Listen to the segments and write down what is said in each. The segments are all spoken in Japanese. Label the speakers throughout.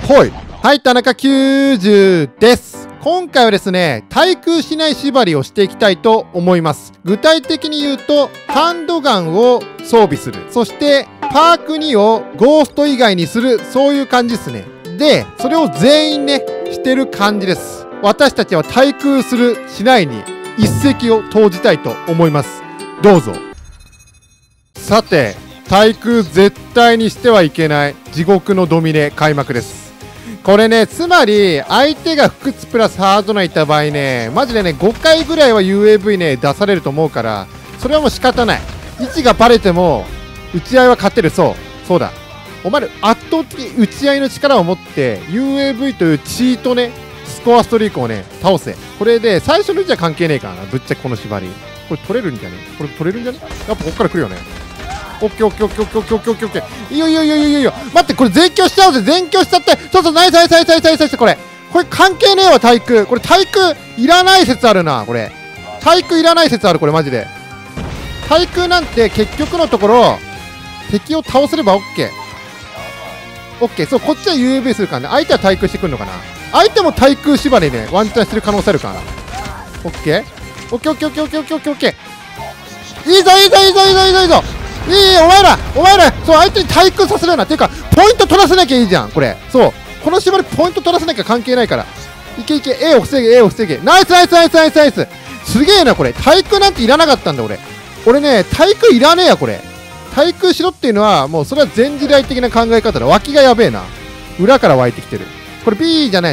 Speaker 1: ほい。はい、田中90です。今回はですね、対空しない縛りをしていきたいと思います。具体的に言うと、ハンドガンを装備する。そして、パーク2をゴースト以外にする。そういう感じですね。で、それを全員ね、してる感じです。私たちは対空する、しないに一石を投じたいと思います。どうぞ。さて、対空絶対にしてはいけない地獄のドミネ開幕です。これね、つまり相手が不屈プラスハードナーいた場合ね、マジでね5回ぐらいは UAV ね出されると思うから、それはもう仕方ない。位置がバレても打ち合いは勝てる。そうだ、お前ら圧倒的打ち合いの力を持って UAV というチートね、スコアストリークをね倒せ。これで最初の位置は関係ねえからな。ぶっちゃけこの縛りこれ取れるんじゃね？これ取れるんじゃね？やっぱこっから来るよね。オッケーオッケーオッケーオッケーオッケーオッケーオッケー。いいよいいよいいよいいよいいよ。待って、これ全強しちゃうぜ。全強しちゃって。そうナイスナイスナイスナイスナイス。これ関係ねえわ。対空これ対空いらない説あるな。これ対空いらない説ある。これマジで対空なんて結局のところ敵を倒せればオッケーオッケー。そう、こっちは UAV するからね。相手は対空してくるのかな。相手も対空縛りねワンチャンしてる可能性あるから。オッケーオッケーオッケーオッケーオッケーオッケーオッケーオッケー。いいぞいいぞいいぞいいぞいいぞいいぞ。いい、お前らそう相手に対空させるような。ていうかポイント取らせなきゃいいじゃん。これそうこの縛りポイント取らせなきゃ関係ないから。いけいけ A を防げ A を防げ。ナイスナイスナイスナイスナイス。すげえな。これ対空なんていらなかったんだ。俺ね対空いらねえや。これ対空しろっていうのはもうそれは前時代的な考え方だ。脇がやべえな。裏から湧いてきてる。これ B じゃない。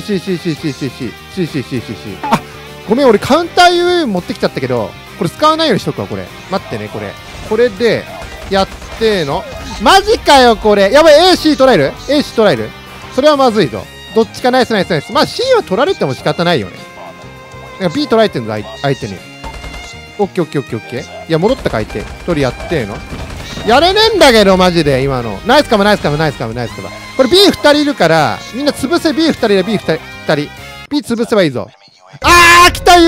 Speaker 1: CCCCCCCCCCCCCCC。 あ、ごめん、俺カウンター UAV 持ってきちゃったけどこれ使わないようにしとくわ。これ待ってね。これでやってのマジかよ。これやばい。 AC 取られる AC 取られる。それはまずいぞ。どっちかナイスナイスナイス。まあ C は取られても仕方ないよね。B 取られてんぞ相手に。オッケーオッケーオッケーオッケー。いや戻ったか相手。1人やってのやれねえんだけどマジで今の。ナイスカムナイスカムナイスカムナイスカム。これ B2 人いるからみんな潰せ。 B2 人で B2 人 B 潰せばいいぞ。来た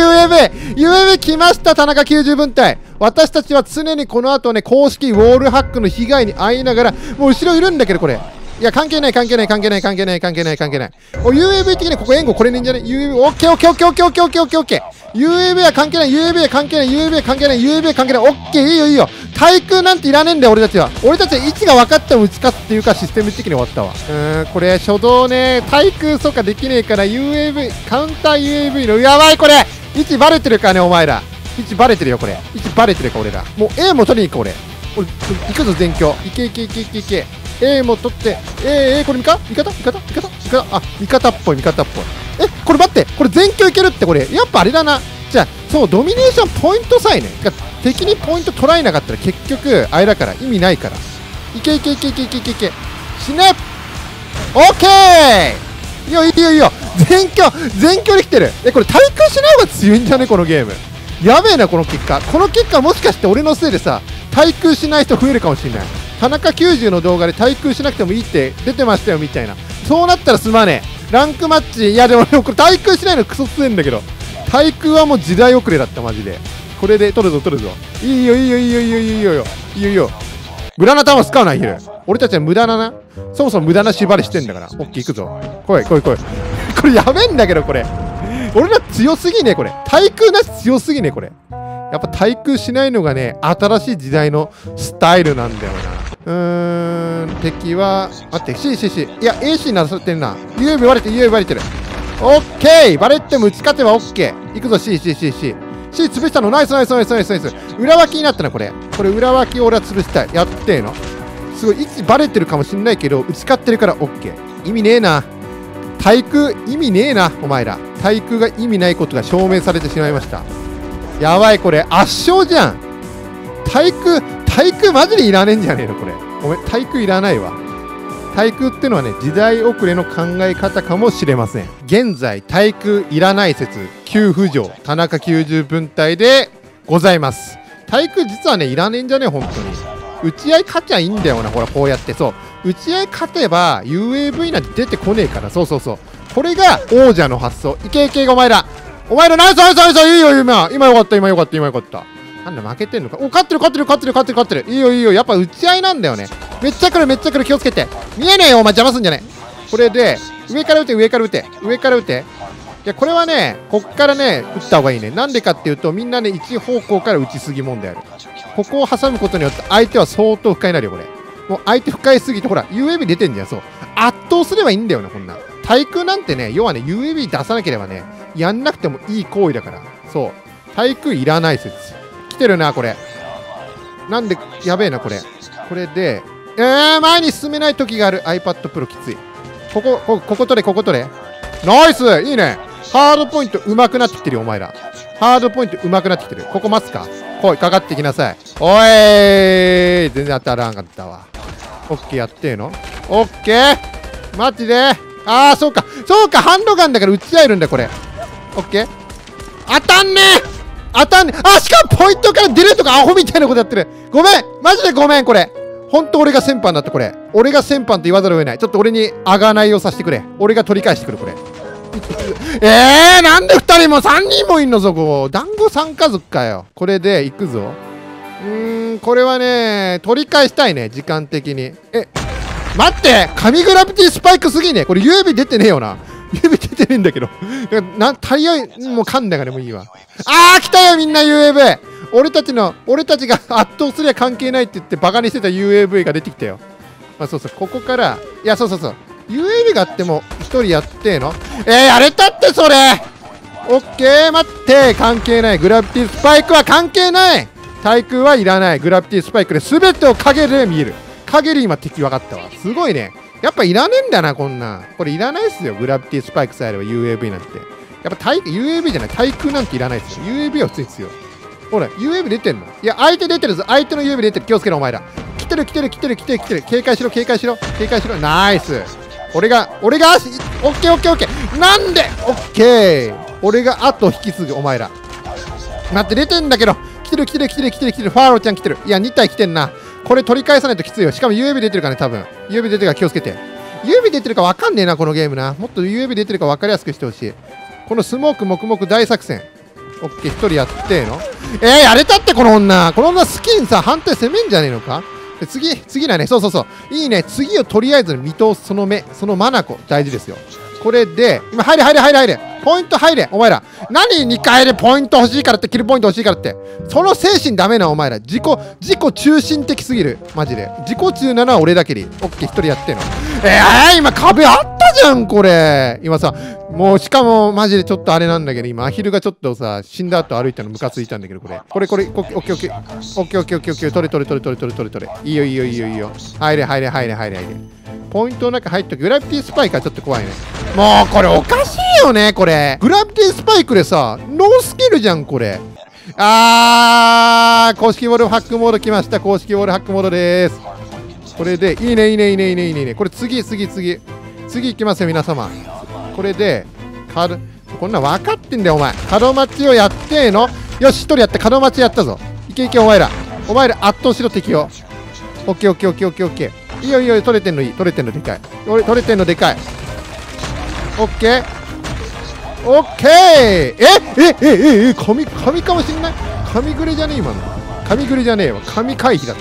Speaker 1: UAV 来ました。田中90分隊。私たちは常にこの後ね公式ウォールハックの被害に遭いながらもう後ろいるんだけど、これいや関係ない関係ない関係ない関係ない関係ない関係ない。UAV 的にここ援護これねえんじゃね。 UAV オッケーオッケーオッケーオッケーオッケーオッケーオッケーオッケー。 UAV は関係ない。 UAV は関係ない。 UAV は関係ない。 UAV は関係ない。オッケーいいよいいよ。対空なんていらねえんだよ。俺たちは位置が分かっても打ち勝つっていうかシステム的に終わったわ。これ初動ね対空そうかできねえから UAV カウンター UAV のやばい。これ位置バレてるからね。お前ら位置バレてるよ。これ位置バレてるか。俺らもう A も取りに行こう。俺行くぞ全強。いけいけいけいけいけ。 A も取って。これ味方あ、味方っぽい。これ待って、これ全強いけるって。これやっぱあれだな。じゃあそうドミネーションポイントさえね敵にポイント取られなかったら結局あれだから意味ないから。いけいけいけいけいけいけいけ。死ね。オッケー。いいよいいよいいよ。全強できてる。これ対空しない方が強いんじゃねこのゲーム。やべえなこの結果。もしかして俺のせいでさ対空しない人増えるかもしれない。田中90の動画で対空しなくてもいいって出てましたよみたいな。そうなったらすまねえ。ランクマッチいやでもこれ対空しないのクソ強いんだけど、対空はもう時代遅れだったマジで。これで取るぞ。いいよいいよいいよいいよいいよいいよ。無駄な弾使うなヒル。俺たちは無駄なそもそも無駄な縛りしてんだから。オッケー行くぞ。来いこれやべえんだけどこれ俺ら強すぎね。これ対空なし強すぎね。これやっぱ対空しないのがね新しい時代のスタイルなんだよな。敵は待って C いや AC なさってんな。 UAV バレてる UAV バレてる。オッケーバレっても打ち勝てばオッケー。いくぞ C 潰したの。ナイスナイスナイスナイスナイス。裏脇になったな。これ裏脇を俺は潰したい。やってえのすごい位置バレてるかもしんないけど打ち勝ってるからオッケー。意味ねえな対空。意味ねえなお前ら。対空が意味ないことが証明されてしまいました。やばい。これ圧勝じゃん。対空マジでいらねえんじゃねえのこれ。ごめん対空いらないわ。対空ってのはね時代遅れの考え方かもしれません。現在対空いらない説急浮上田中90分隊でございます。対空実はねいらねえんじゃねえ本当に。打ち合い勝ちゃいいんだよな。ほらこうやってそう打ち合い勝てば UAV なんて出てこねえから。そうこれが王者の発想。いけいけお前らナイスナイスナイス。いいよ今よかった今よかったなんだ負けてんのか。お勝ってるいいよやっぱ打ち合いなんだよね。めっちゃ来る気をつけて。見えねえよお前邪魔すんじゃねえ。 これで、上から撃て、上から撃て、上から撃て。いや、これはね、こっからね、撃った方がいいね。なんでかっていうと、みんなね、一方向から撃ちすぎ問題ある。ここを挟むことによって、相手は相当不快になるよ、これ。もう相手不快すぎて、ほら、UAB 出てんじゃん、そう。圧倒すればいいんだよね、こんな。対空なんてね、要はね、UAB 出さなければね、やんなくてもいい行為だから。そう。対空いらない説。来てるな、これ。なんで、やべえな、これ。これで、前に進めない時がある。iPad Pro きつい。ここ取れ、ここ取れ。ナイスいいね。ハードポイント上手くなってきてるよ、お前ら。ハードポイント上手くなってきてる。ここ待つか。来い、かかってきなさい。おい全然当たらんかったわ。オッケーやってーの。オッケーマジでそうか。そうか、ハンドガンだから撃ち合えるんだ、これ。オッケー当たんね当たんねしかもポイントから出るとかアホみたいなことやってる。ごめんマジでごめん、これ。ほんと俺が先般だった、これ。俺が先般って言わざるを得ない。ちょっと俺にあがないをさせてくれ。俺が取り返してくる、これ。なんで2人も3人もいんの、そこ。団子3家族かよ。これで行くぞ。これはね、取り返したいね、時間的に。待って神グラビティスパイクすぎね。これ UAB 出てねえよな。UAB 出てねえんだけど。タイヤもう噛んだからもういいわ。来たよみんな UAB。俺たちが圧倒すりゃ関係ないって言ってバカにしてた UAV が出てきたよ。そうそう、ここから、いや、そう。UAV があっても1人やってーのやれたってそれオッケー待って関係ない。グラビティスパイクは関係ない。対空はいらない。グラビティスパイクで全てを影で見える。影で今敵分かったわ。すごいね。やっぱいらねえんだな、こんな。これいらないっすよ。グラビティスパイクさえあれば UAV なんて。やっぱUAV じゃない。対空なんていらないっすよ。UAV は普通に強い。ほら、UAV 出てんの。いや、相手出てるぞ。相手の UAV 出てる。気をつけろ、お前ら。来てる。警戒しろ。ナイス。俺が、オッケー。なんでオッケー。俺が後引き継ぐ、お前ら。待って、出てんだけど。来てる。ファーロちゃん来てる。いや、2体来てんな。これ取り返さないときついよ。しかも UAB 出てるからね、多分。UAB 出てるから気をつけて。UAB 出てるか分かんねえな、このゲームな。もっと UAB 出てるか分かりやすくしてほしい。このスモーク黙々大作戦。オッケー、1人やってーの。やれたって、この女スキンさ、判定攻めんじゃねえのか。で次だね。そう。いいね。次をとりあえず見通す、その目、その眼大事ですよ。これで、今、入れ。ポイント入れ。お前ら。何2回でポイント欲しいからって、キルポイント欲しいからって。その精神ダメな、お前ら。自己中心的すぎる。マジで。自己中なのは俺だけでいい。オッケー、1人やってんの。今壁あったじゃん、これ。今さ、もうしかもマジでちょっとあれなんだけど、今アヒルがちょっとさ、死んだ後歩いたのムカついたんだけど、これ。オッケー。取れ。いいよ。入れ。ポイントの中入っとく。グラビティスパイクはちょっと怖いね。もうこれおかしいよね、これ。グラビティスパイクでさ、ノースキルじゃん、これ。公式ウォールハックモード来ました。公式ウォールハックモードでーす。これで、いいね。これ次行きますよ、皆様。これで、こんなん分かってんだよ、お前。角待ちをやってーの。よし、1人やって、角待ちやったぞ。いけ、お前ら圧倒しろ、敵を。オッケー。いいよ、取れてんのでかい。オッケー。神かもしんない。神グレじゃねえ、今の。神グレじゃねえわ。神回避だった。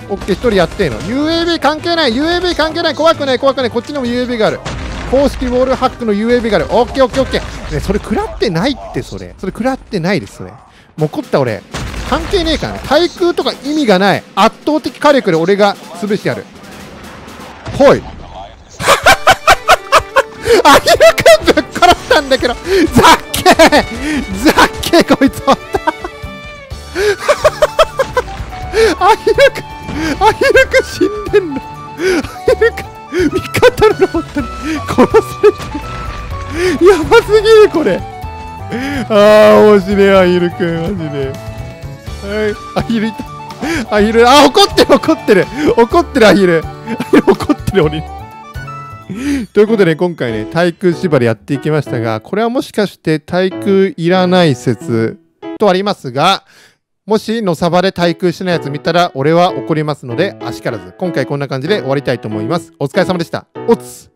Speaker 1: オッケー、1人やってんの。UAB 関係ない。怖くない。こっちにも UAB がある。公式ウォールハックの UAB がある。オッケー。ね、それ食らってないって、それ食らってないです、それ。もう怒った俺。関係ねえからね。対空とか意味がない。圧倒的火力で俺が潰してやる。ほい。アヒルくんぶっ殺したんだけど。ざっけーこいつおった。アヒルくん死んでんの。アヒルくん味方のロボットに殺されてる。やばすぎるこれ。面白いアヒルくんマジで。アヒルいた。怒ってるアヒル怒ってる俺ということでね、今回ね、対空縛りやっていきましたが、これはもしかして対空いらない説とありますが、もしのさばで対空しないやつ見たら俺は怒りますので、あしからず。今回こんな感じで終わりたいと思います。お疲れ様でした。おつ